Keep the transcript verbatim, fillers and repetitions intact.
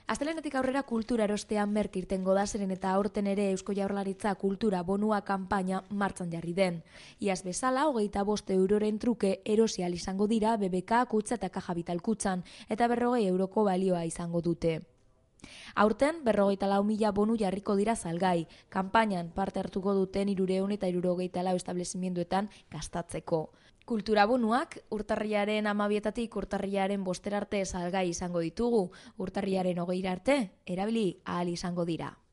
Astelehenetik aurrera kultura erostean merk irtengo da, zeren eta aurten ere Eusko Jaurlaritza kultura bonua kanpaina martxan jarri den. Iaz bezala, hogeita bost euroren truke erosi ahal izango dira B B K, Kutxa eta Caja Vital Kutxan, eta berrogei euroko balioa izango dute. Aurten, berrogeita lau mila bonu jarriko dira salgai, kanpainan parte hartuko duten hirurehun eta hirurogeita lau establezimenduetan gastatzeko. Kultura bonuak urtarrilaren hamabietatik urtarrilaren bostera arte salgai izango ditugu, urtarrilaren hogeira arte erabili ahal izango dira.